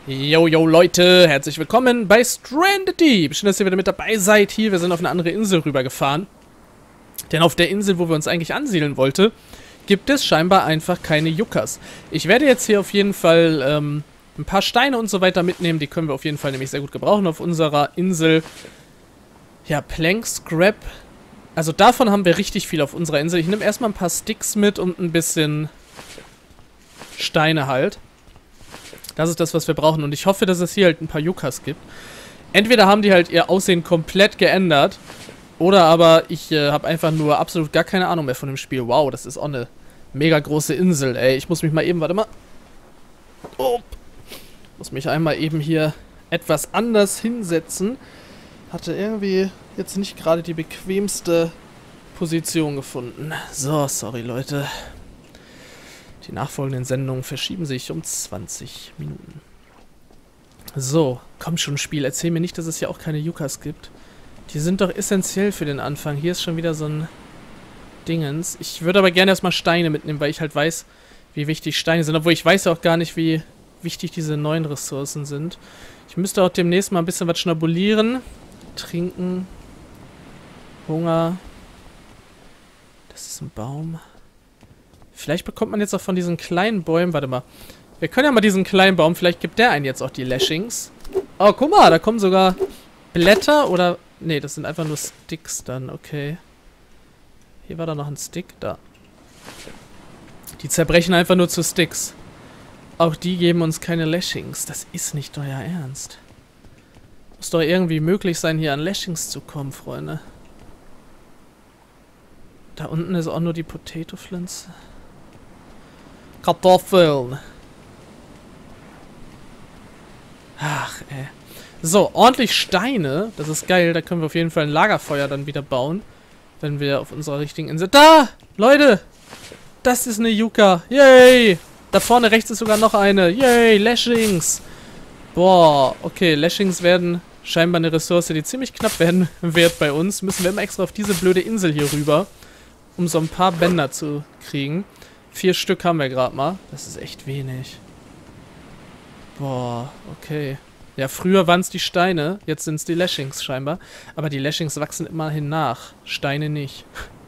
Yo, yo, Leute, herzlich willkommen bei Stranded Deep. Schön, dass ihr wieder mit dabei seid hier. Wir sind auf eine andere Insel rübergefahren. Denn auf der Insel, wo wir uns eigentlich ansiedeln wollten, gibt es scheinbar einfach keine Yuccas. Ich werde jetzt hier auf jeden Fall ein paar Steine und so weiter mitnehmen. Die können wir auf jeden Fall nämlich sehr gut gebrauchen auf unserer Insel. Ja, Plank, Scrap. Also davon haben wir richtig viel auf unserer Insel. Ich nehme erstmal ein paar Sticks mit und ein bisschen Steine halt. Das ist das, was wir brauchen. Und ich hoffe, dass es hier halt ein paar Yuccas gibt. Entweder haben die halt ihr Aussehen komplett geändert. Oder aber ich habe einfach nur absolut gar keine Ahnung mehr von dem Spiel. Wow, das ist auch eine mega große Insel, ey. Ich muss mich mal eben, warte mal. Oh. Muss mich einmal eben hier etwas anders hinsetzen. Hatte irgendwie jetzt nicht gerade die bequemste Position gefunden. So, sorry, Leute. Die nachfolgenden Sendungen verschieben sich um 20 Minuten. So, komm schon, Spiel. Erzähl mir nicht, dass es hier auch keine Yuccas gibt. Die sind doch essentiell für den Anfang. Hier ist schon wieder so ein Dingens. Ich würde aber gerne erstmal Steine mitnehmen, weil ich halt weiß, wie wichtig Steine sind. Obwohl ich weiß ja auch gar nicht, wie wichtig diese neuen Ressourcen sind. Ich müsste auch demnächst mal ein bisschen was schnabulieren. Trinken. Hunger. Das ist ein Baum. Vielleicht bekommt man jetzt auch von diesen kleinen Bäumen... Warte mal. Wir können ja mal diesen kleinen Baum... Vielleicht gibt der einen jetzt auch die Lashings. Oh, guck mal. Da kommen sogar Blätter oder... Nee, das sind einfach nur Sticks dann. Okay. Hier war da noch ein Stick. Da. Die zerbrechen einfach nur zu Sticks. Auch die geben uns keine Lashings. Das ist nicht euer Ernst. Muss doch irgendwie möglich sein, hier an Lashings zu kommen, Freunde. Da unten ist auch nur die Potato-Pflanze. Kartoffeln. Ach, ey. So, ordentlich Steine. Das ist geil. Da können wir auf jeden Fall ein Lagerfeuer dann wieder bauen. Wenn wir auf unserer richtigen Insel... Da! Leute! Das ist eine Yucca. Yay! Da vorne rechts ist sogar noch eine. Yay! Lashings! Boah, okay. Lashings werden scheinbar eine Ressource, die ziemlich knapp werden wird bei uns. Müssen wir immer extra auf diese blöde Insel hier rüber, um so ein paar Bänder zu kriegen. 4 Stück haben wir gerade mal. Das ist echt wenig. Boah, okay. Ja, früher waren es die Steine, jetzt sind es die Lashings scheinbar. Aber die Lashings wachsen immerhin nach. Steine nicht.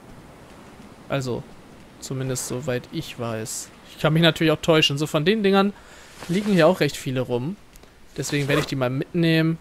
Also, zumindest soweit ich weiß. Ich kann mich natürlich auch täuschen. So, von den Dingern liegen hier auch recht viele rum. Deswegen werde ich die mal mitnehmen.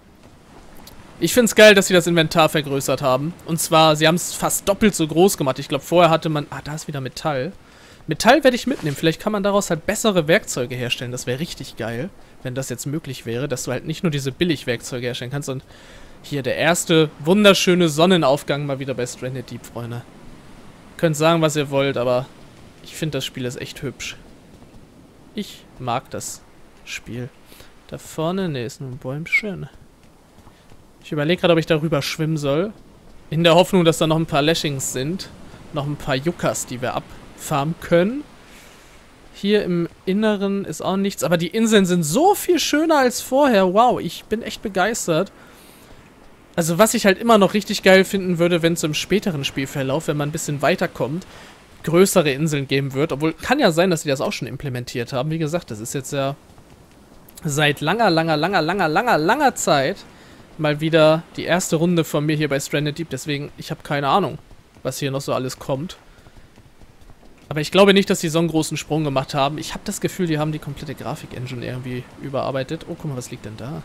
Ich finde es geil, dass sie das Inventar vergrößert haben. Und zwar, sie haben es fast doppelt so groß gemacht. Ich glaube, vorher hatte man... Ah, da ist wieder Metall. Metall werde ich mitnehmen. Vielleicht kann man daraus halt bessere Werkzeuge herstellen. Das wäre richtig geil, wenn das jetzt möglich wäre, dass du halt nicht nur diese Billigwerkzeuge herstellen kannst. Und hier der erste wunderschöne Sonnenaufgang mal wieder bei Stranded Deep, Freunde. Könnt sagen, was ihr wollt, aber ich finde, das Spiel ist echt hübsch. Ich mag das Spiel. Da vorne, ne, ist nur ein Bäumchen. Ich überlege gerade, ob ich darüber schwimmen soll. In der Hoffnung, dass da noch ein paar Lashings sind. Noch ein paar Yuccas, die wir abfarmen können. Hier im Inneren ist auch nichts. Aber die Inseln sind so viel schöner als vorher. Wow, ich bin echt begeistert. Also was ich halt immer noch richtig geil finden würde, wenn es im späteren Spielverlauf, wenn man ein bisschen weiterkommt, größere Inseln geben wird. Obwohl, kann ja sein, dass sie das auch schon implementiert haben. Wie gesagt, das ist jetzt ja seit langer Zeit mal wieder die erste Runde von mir hier bei Stranded Deep. Deswegen, ich habe keine Ahnung, was hier noch so alles kommt. Aber ich glaube nicht, dass die so einen großen Sprung gemacht haben. Ich habe das Gefühl, die haben die komplette Grafik-Engine irgendwie überarbeitet. Oh, guck mal, was liegt denn da?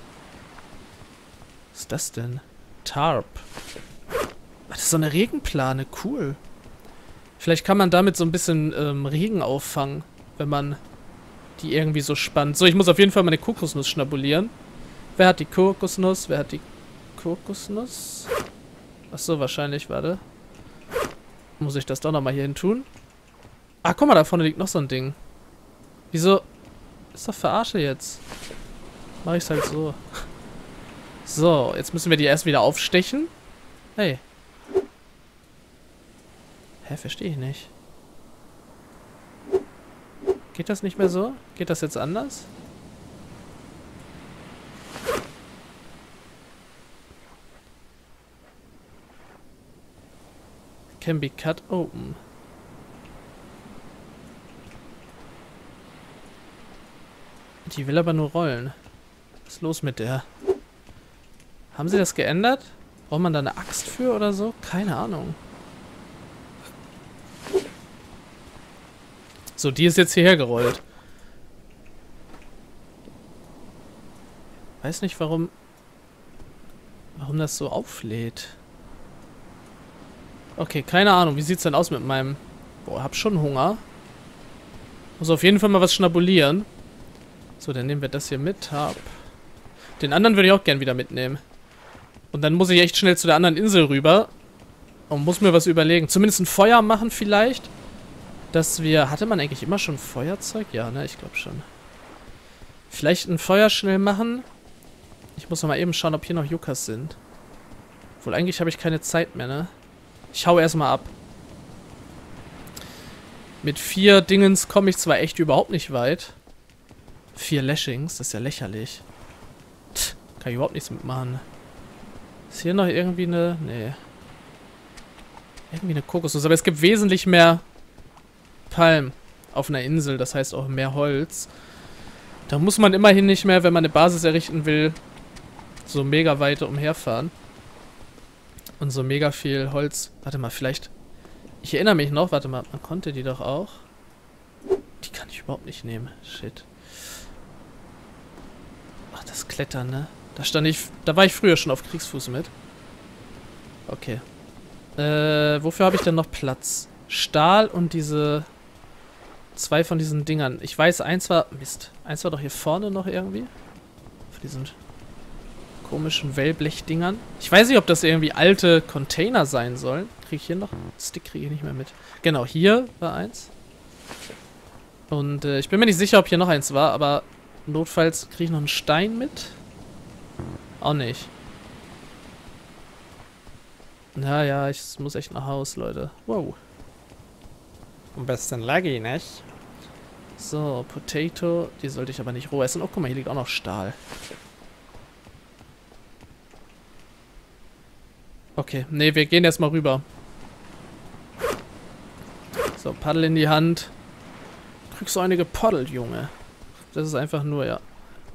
Was ist das denn? Tarp. Das ist so eine Regenplane. Cool. Vielleicht kann man damit so ein bisschen Regen auffangen, wenn man die irgendwie so spannt. So, ich muss auf jeden Fall meine Kokosnuss schnabulieren. Wer hat die Kokosnuss? Wer hat die Kokosnuss? Achso, wahrscheinlich, warte. Muss ich das doch nochmal hier hin tun? Ah, guck mal, da vorne liegt noch so ein Ding. Wieso? Ist doch Verarsche jetzt. Mach ich's halt so. So, jetzt müssen wir die erst wieder aufstechen. Hey. Hä, verstehe ich nicht. Geht das nicht mehr so? Geht das jetzt anders? Can be cut open. Die will aber nur rollen. Was ist los mit der? Haben sie das geändert? Braucht man da eine Axt für oder so? Keine Ahnung. So, die ist jetzt hierher gerollt. Weiß nicht, warum das so auflädt. Okay, keine Ahnung. Wie sieht's denn aus mit meinem... Boah, hab schon Hunger. Muss auf jeden Fall mal was schnabulieren. So, dann nehmen wir das hier mit. Den anderen würde ich auch gern wieder mitnehmen. Und dann muss ich echt schnell zu der anderen Insel rüber. Und muss mir was überlegen. Zumindest ein Feuer machen vielleicht. Dass wir... Hatte man eigentlich immer schon Feuerzeug? Ja, ne? Ich glaube schon. Vielleicht ein Feuer schnell machen. Ich muss noch mal eben schauen, ob hier noch Yuccas sind. Obwohl, eigentlich habe ich keine Zeit mehr, ne? Ich hau erstmal ab. Mit 4 Dingens komme ich zwar echt überhaupt nicht weit. 4 Lashings, das ist ja lächerlich. Kann ich überhaupt nichts mitmachen. Ist hier noch irgendwie eine... Nee. Irgendwie eine Kokosnuss. Aber es gibt wesentlich mehr Palmen auf einer Insel. Das heißt auch mehr Holz. Da muss man immerhin nicht mehr, wenn man eine Basis errichten will, so mega weit umherfahren. Und so mega viel Holz. Warte mal, vielleicht... Ich erinnere mich noch, warte mal, man konnte die doch auch. Die kann ich überhaupt nicht nehmen. Shit. Ach, das Klettern, ne? Da war ich früher schon auf Kriegsfuß mit. Okay. Wofür habe ich denn noch Platz? Stahl und diese... 2 von diesen Dingern. Ich weiß, eins war... Mist. Eins war doch hier vorne noch irgendwie. Auf diesen komischen Wellblechdingern. Ich weiß nicht, ob das irgendwie alte Container sein sollen. Kriege ich hier noch? Stick kriege ich nicht mehr mit. Genau, hier war eins. Und ich bin mir nicht sicher, ob hier noch eins war, aber notfalls kriege ich noch einen Stein mit. Auch nicht. Naja, ich muss echt nach Haus, Leute. Wow. Ein bisschen laggy, nicht? So, Potato. Die sollte ich aber nicht roh essen. Oh, guck mal, hier liegt auch noch Stahl. Okay, nee, wir gehen erstmal rüber. So, Paddel in die Hand. Kriegst du eine gepaddelt, Junge. Das ist einfach nur, ja.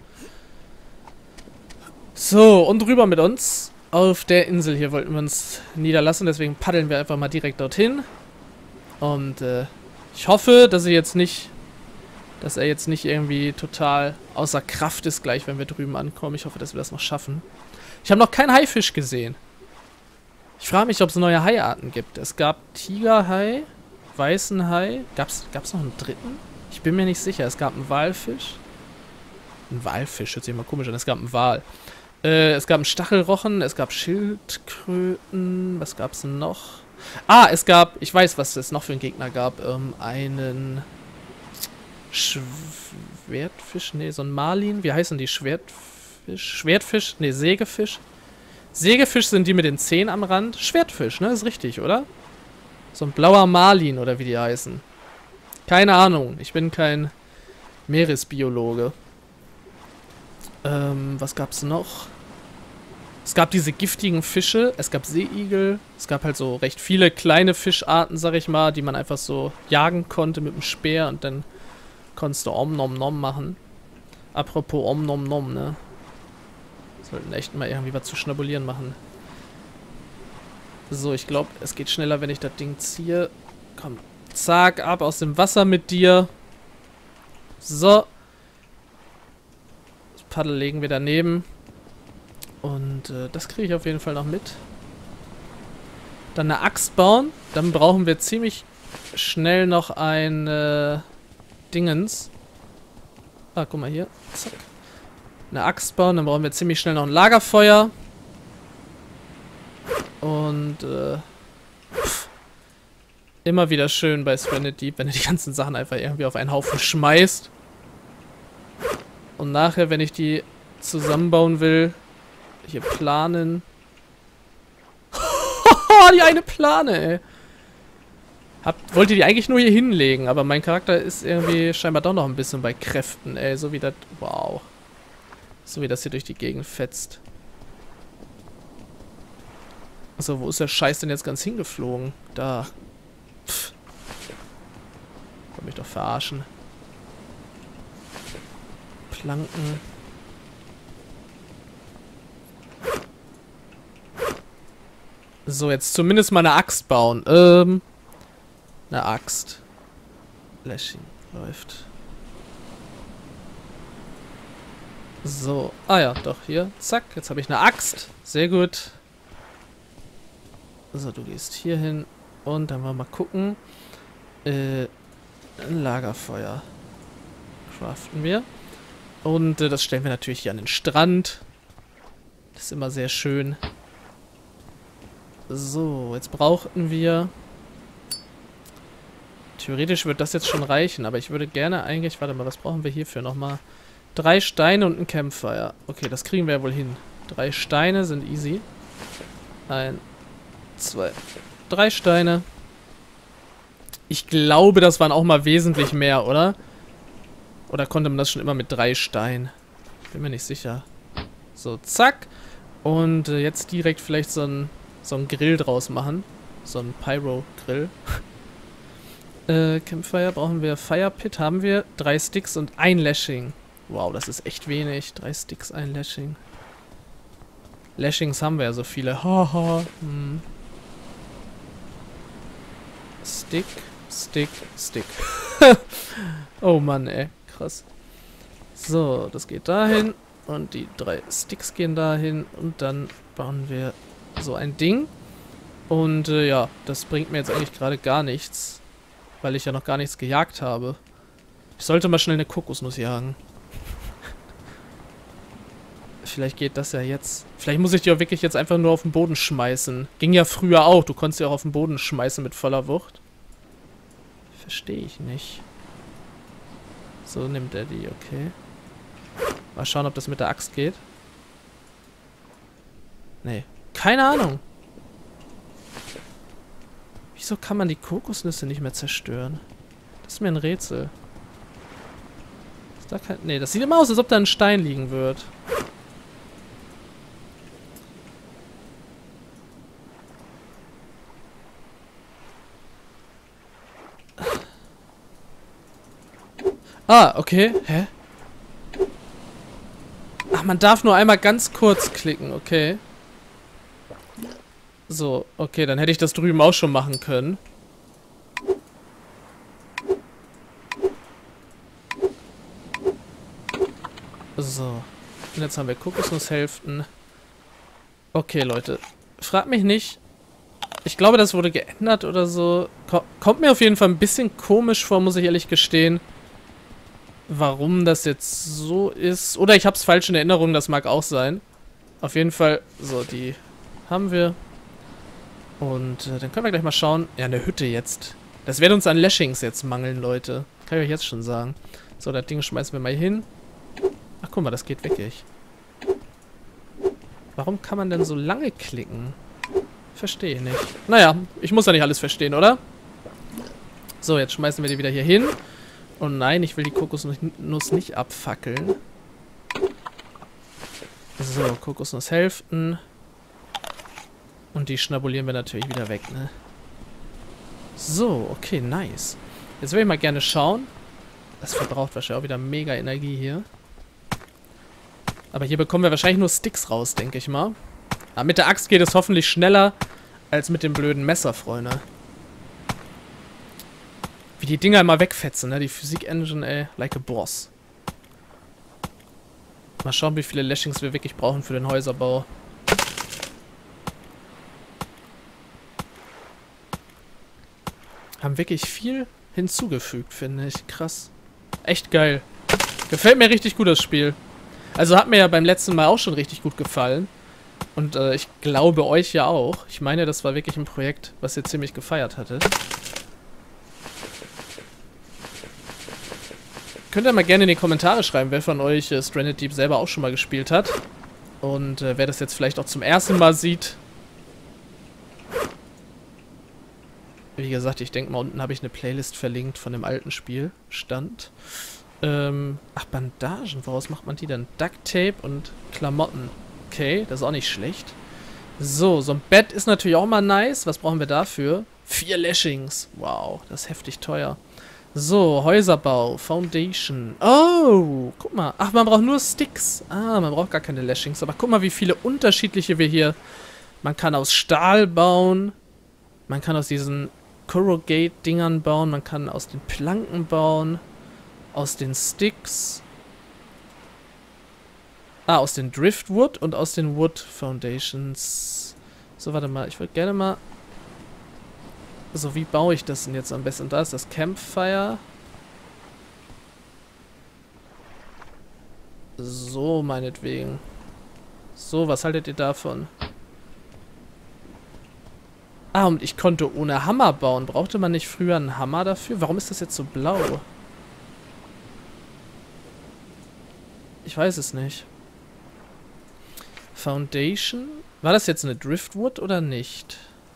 So, und rüber mit uns. Auf der Insel hier wollten wir uns niederlassen, deswegen paddeln wir einfach mal direkt dorthin. Und ich hoffe, dass er jetzt nicht irgendwie total außer Kraft ist gleich, wenn wir drüben ankommen. Ich hoffe, dass wir das noch schaffen. Ich habe noch keinen Haifisch gesehen. Ich frage mich, ob es neue Haiarten gibt. Es gab Tigerhai, weißen Hai. Gab's noch einen dritten? Ich bin mir nicht sicher. Es gab einen Walfisch. Ein Walfisch, hört sich immer komisch an. Es gab einen Wal. Es gab einen Stachelrochen, es gab Schildkröten. Was gab's denn noch? Ah, es gab, ich weiß, was es noch für einen Gegner gab. Einen Schwertfisch, nee, so ein Marlin. Wie heißen die? Schwertfisch? Nee, Sägefisch. Sägefisch sind die mit den Zähnen am Rand. Schwertfisch, ne? Ist richtig, oder? So ein blauer Marlin, oder wie die heißen. Keine Ahnung. Ich bin kein Meeresbiologe. Was gab's noch? Es gab diese giftigen Fische. Es gab Seeigel. Es gab halt so recht viele kleine Fischarten, sag ich mal, die man einfach so jagen konnte mit dem Speer und dann konntest du Om Nom Nom machen. Apropos Om Nom Nom, ne? Sollten echt mal irgendwie was zu schnabulieren machen. So, ich glaube, es geht schneller, wenn ich das Ding ziehe. Komm, zack, ab aus dem Wasser mit dir. So. Das Paddel legen wir daneben. Und das kriege ich auf jeden Fall noch mit. Dann eine Axt bauen. Dann brauchen wir ziemlich schnell noch ein Dingens. Ah, guck mal hier. Zack. Eine Axt bauen, dann brauchen wir ziemlich schnell noch ein Lagerfeuer. Und immer wieder schön bei Stranded Deep, wenn du die ganzen Sachen einfach irgendwie auf einen Haufen schmeißt. Und nachher, wenn ich die zusammenbauen will, hier planen. Die eine Plane, ey. Wollt ihr die eigentlich nur hier hinlegen, aber mein Charakter ist irgendwie scheinbar doch noch ein bisschen bei Kräften, ey. So wie das. Wow. So wie das hier durch die Gegend fetzt. Achso, wo ist der Scheiß denn jetzt ganz hingeflogen? Da. Pff. Kann mich doch verarschen. Planken. So, jetzt zumindest mal eine Axt bauen. Eine Axt. Lashing läuft. So. Ah ja, doch, hier. Zack, jetzt habe ich eine Axt. Sehr gut. So, du gehst hier hin. Und dann wollen wir mal gucken. Ein Lagerfeuer. Craften wir. Und das stellen wir natürlich hier an den Strand. Das ist immer sehr schön. So, jetzt brauchten wir... Theoretisch wird das jetzt schon reichen, aber ich würde gerne eigentlich... Warte mal, was brauchen wir hierfür nochmal? 3 Steine und ein Campfire. Okay, das kriegen wir ja wohl hin. 3 Steine sind easy. 1, 2, 3 Steine. Ich glaube, das waren auch mal wesentlich mehr, oder? Oder konnte man das schon immer mit 3 Steinen? Bin mir nicht sicher. So, zack. Und jetzt direkt vielleicht so ein Grill draus machen. So ein Pyro-Grill. Campfire brauchen wir. Fire Pit haben wir. 3 Sticks und 1 Lashing. Wow, das ist echt wenig. 3 Sticks, 1 Lashing. Lashings haben wir ja so viele. Haha. Stick, Stick, Stick. Oh Mann, ey. Krass. So, das geht dahin. Und die 3 Sticks gehen dahin. Und dann bauen wir so ein Ding. Und ja, das bringt mir jetzt eigentlich gerade gar nichts. Weil ich ja noch gar nichts gejagt habe. Ich sollte mal schnell eine Kokosnuss jagen. Vielleicht geht das ja jetzt. Vielleicht muss ich die auch wirklich jetzt einfach nur auf den Boden schmeißen. Ging ja früher auch. Du konntest ja auch auf den Boden schmeißen mit voller Wucht. Verstehe ich nicht. So nimmt er die, okay. Mal schauen, ob das mit der Axt geht. Nee. Keine Ahnung. Wieso kann man die Kokosnüsse nicht mehr zerstören? Das ist mir ein Rätsel. Ist da kein... Nee, das sieht immer aus, als ob da ein Stein liegen wird. Ah, okay. Hä? Ach, man darf nur einmal ganz kurz klicken, okay. So, okay, dann hätte ich das drüben auch schon machen können. So. Und jetzt haben wir Kokosnusshälften. Okay, Leute. Fragt mich nicht. Ich glaube, das wurde geändert oder so. Kommt mir auf jeden Fall ein bisschen komisch vor, muss ich ehrlich gestehen. Warum das jetzt so ist. Oder ich habe es falsch in Erinnerung, das mag auch sein. Auf jeden Fall, so, die haben wir. Und dann können wir gleich mal schauen. Ja, eine Hütte jetzt. Das wird uns an Lashings jetzt mangeln, Leute. Kann ich euch jetzt schon sagen. So, das Ding schmeißen wir mal hin. Ach, guck mal, das geht wirklich. Warum kann man denn so lange klicken? Verstehe ich nicht. Naja, ich muss ja nicht alles verstehen, oder? So, jetzt schmeißen wir die wieder hier hin. Oh nein, ich will die Kokosnuss nicht abfackeln. So, Kokosnusshälften. Und die schnabulieren wir natürlich wieder weg, ne? So, okay, nice. Jetzt will ich mal gerne schauen. Das verbraucht wahrscheinlich auch wieder mega Energie hier. Aber hier bekommen wir wahrscheinlich nur Sticks raus, denke ich mal. Aber mit der Axt geht es hoffentlich schneller als mit dem blöden Messer, Freunde. Wie die Dinger immer wegfetzen, ne? Die Physik-Engine, ey, like a boss. Mal schauen, wie viele Lashings wir wirklich brauchen für den Häuserbau. Haben wirklich viel hinzugefügt, finde ich. Krass. Echt geil. Gefällt mir richtig gut, das Spiel. Also hat mir ja beim letzten Mal auch schon richtig gut gefallen. Und ich glaube euch ja auch. Ich meine, das war wirklich ein Projekt, was ihr ziemlich gefeiert hattet. Könnt ihr mal gerne in die Kommentare schreiben, wer von euch Stranded Deep selber auch schon mal gespielt hat. Und wer das jetzt vielleicht auch zum ersten Mal sieht. Wie gesagt, ich denke mal, unten habe ich eine Playlist verlinkt von dem alten Spielstand. Ach, Bandagen, woraus macht man die denn? Duct Tape und Klamotten. Okay, das ist auch nicht schlecht. So, so ein Bett ist natürlich auch mal nice. Was brauchen wir dafür? 4 Lashings. Wow, das ist heftig teuer. So, Häuserbau, Foundation. Oh, guck mal. Ach, man braucht nur Sticks. Ah, man braucht gar keine Lashings. Aber guck mal, wie viele unterschiedliche wir hier... Man kann aus Stahl bauen. Man kann aus diesen Corrugate-Dingern bauen. Man kann aus den Planken bauen. Aus den Sticks. Ah, aus den Driftwood und aus den Wood Foundations. So, warte mal. Ich würde gerne mal... So, wie baue ich das denn jetzt am besten? Da ist das Campfire. So, meinetwegen. So, was haltet ihr davon? Ah, und ich konnte ohne Hammer bauen. Brauchte man nicht früher einen Hammer dafür? Warum ist das jetzt so blau? Ich weiß es nicht. Foundation? War das jetzt eine Driftwood oder nicht?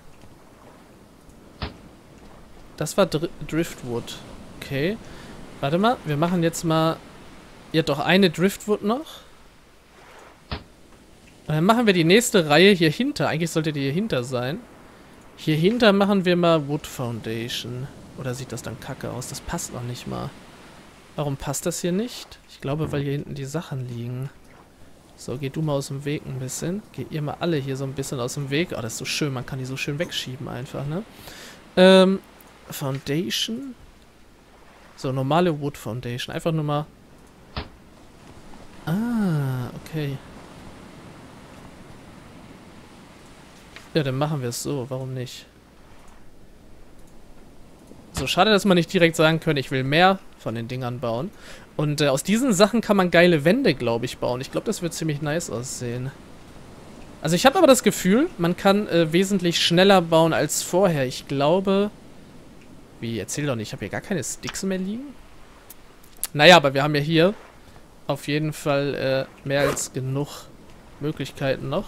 Das war Driftwood. Okay. Warte mal, wir machen jetzt mal... Ihr habt doch eine Driftwood noch. Und dann machen wir die nächste Reihe hier hinter. Eigentlich sollte die hier hinter sein. Hier hinter machen wir mal Wood Foundation. Oder sieht das dann kacke aus? Das passt noch nicht mal. Warum passt das hier nicht? Ich glaube, weil hier hinten die Sachen liegen. So, geh du mal aus dem Weg ein bisschen. Geht ihr mal alle hier so ein bisschen aus dem Weg. Oh, das ist so schön. Man kann die so schön wegschieben einfach, ne? Foundation. So, normale Wood Foundation. Einfach nur mal... Ah, okay. Ja, dann machen wir es so. Warum nicht? So, schade, dass man nicht direkt sagen können, ich will mehr von den Dingern bauen. Und aus diesen Sachen kann man geile Wände, glaube ich, bauen. Ich glaube, das wird ziemlich nice aussehen. Also ich habe aber das Gefühl, man kann wesentlich schneller bauen als vorher. Ich glaube... Wie, erzähl doch nicht, ich habe hier gar keine Sticks mehr liegen. Naja, aber wir haben ja hier auf jeden Fall mehr als genug Möglichkeiten noch.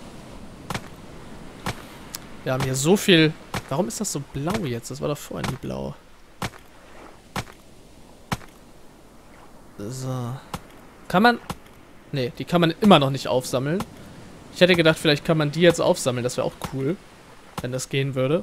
Wir haben hier so viel... Warum ist das so blau jetzt? Das war doch vorhin nie blau. So. Kann man... Ne, die kann man immer noch nicht aufsammeln. Ich hätte gedacht, vielleicht kann man die jetzt aufsammeln. Das wäre auch cool, wenn das gehen würde.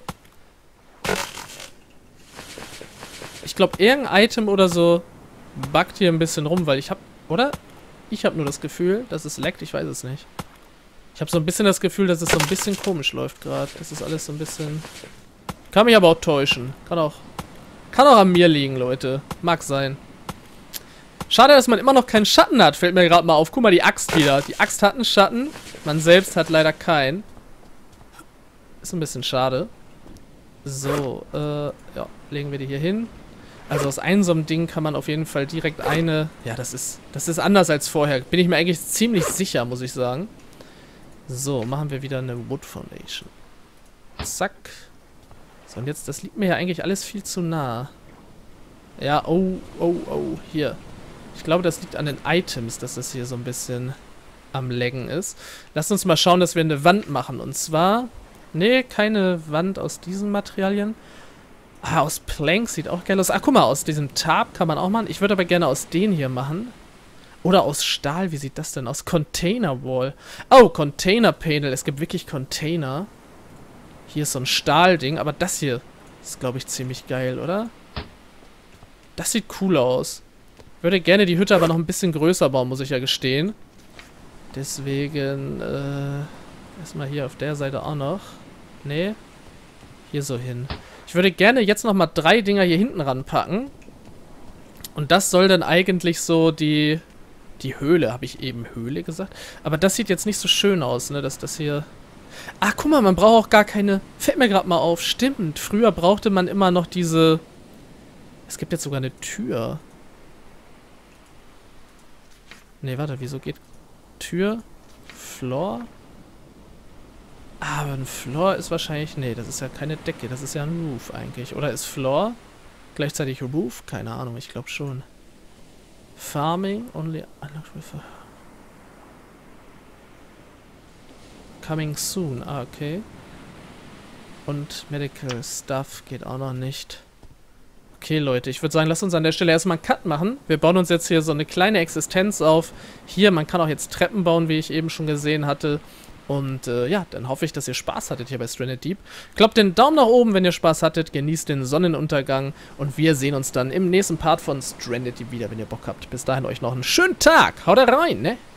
Ich glaube, irgendein Item oder so buggt hier ein bisschen rum, weil ich habe... Oder? Ich habe nur das Gefühl, dass es laggt. Ich weiß es nicht. Ich habe so ein bisschen das Gefühl, dass es so ein bisschen komisch läuft gerade. Das ist alles so ein bisschen... Kann mich aber auch täuschen. Kann auch an mir liegen, Leute. Mag sein. Schade, dass man immer noch keinen Schatten hat. Fällt mir gerade mal auf. Guck mal, die Axt wieder. Die Axt hat einen Schatten. Man selbst hat leider keinen. Ist ein bisschen schade. So, ja, legen wir die hier hin. Also aus einem so einem Ding kann man auf jeden Fall direkt eine... Ja, das ist anders als vorher. Bin ich mir eigentlich ziemlich sicher, muss ich sagen. So, machen wir wieder eine Wood Foundation. Zack. So, und jetzt, das liegt mir ja eigentlich alles viel zu nah. Ja, oh, hier. Ich glaube, das liegt an den Items, dass das hier so ein bisschen am Laggen ist. Lasst uns mal schauen, dass wir eine Wand machen. Und zwar... Nee, keine Wand aus diesen Materialien. Ah, aus Planks sieht auch geil aus. Ah, guck mal, aus diesem Tarp kann man auch machen. Ich würde aber gerne aus denen hier machen. Oder aus Stahl, wie sieht das denn aus? Container Wall. Oh, Container Panel. Es gibt wirklich Container. Hier ist so ein Stahlding, aber das hier ist, glaube ich, ziemlich geil, oder? Das sieht cool aus. Ich würde gerne die Hütte aber noch ein bisschen größer bauen, muss ich ja gestehen. Deswegen, erstmal hier auf der Seite auch noch. Nee. Hier so hin. Ich würde gerne jetzt nochmal 3 Dinger hier hinten ranpacken. Und das soll dann eigentlich so die Höhle, habe ich eben Höhle gesagt? Aber das sieht jetzt nicht so schön aus, ne, dass das hier... Ach, guck mal, man braucht auch gar keine... Fällt mir gerade mal auf, stimmt. Früher brauchte man immer noch diese... Es gibt jetzt sogar eine Tür. Ne, warte, wieso geht... Tür? Floor? Aber ein Floor ist wahrscheinlich... Nee, das ist ja keine Decke, das ist ja ein Roof eigentlich. Oder ist Floor gleichzeitig Roof? Keine Ahnung, ich glaube schon. Farming, only... Coming soon, ah, okay. Und Medical Stuff geht auch noch nicht. Okay, Leute, ich würde sagen, lasst uns an der Stelle erstmal einen Cut machen. Wir bauen uns jetzt hier so eine kleine Existenz auf. Hier, man kann auch jetzt Treppen bauen, wie ich eben schon gesehen hatte. Und ja, dann hoffe ich, dass ihr Spaß hattet hier bei Stranded Deep. Kloppt den Daumen nach oben, wenn ihr Spaß hattet. Genießt den Sonnenuntergang. Und wir sehen uns dann im nächsten Part von Stranded Deep wieder, wenn ihr Bock habt. Bis dahin euch noch einen schönen Tag. Haut rein, ne?